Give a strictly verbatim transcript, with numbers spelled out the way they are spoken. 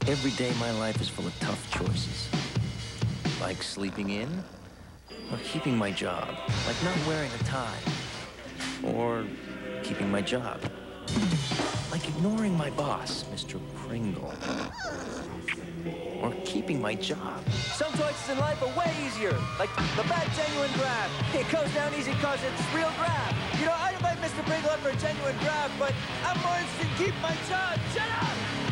Every day my life is full of tough choices. Like sleeping in, or keeping my job. Like not wearing a tie, or keeping my job. Like ignoring my boss, Mister Pringle. Or keeping my job. Some choices in life are way easier, like Labatt Genuine Draft. It goes down easy because it's real draft. You know, I'd invite Mister Pringle up for a genuine draft, but I'm more interested in keeping my job. Shut up!